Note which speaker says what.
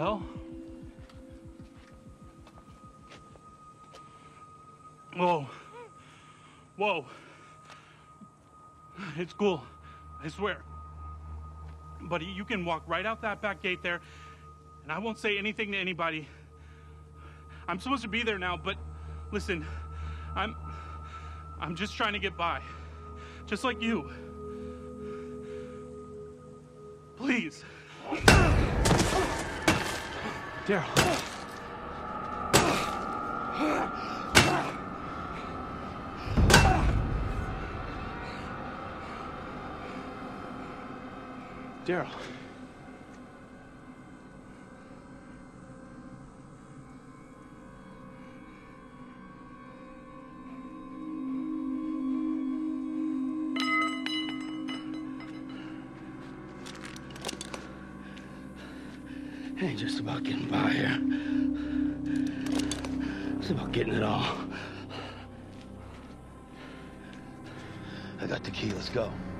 Speaker 1: hell? Whoa. Whoa. It's cool. I swear. Buddy, you can walk right out that back gate there, and I won't say anything to anybody. I'm supposed to be there now, but listen, I'm just trying to get by. Just like you. Please.
Speaker 2: Daryl. Daryl.
Speaker 3: It ain't just about getting by here. It's about getting it all. I got the key, let's go.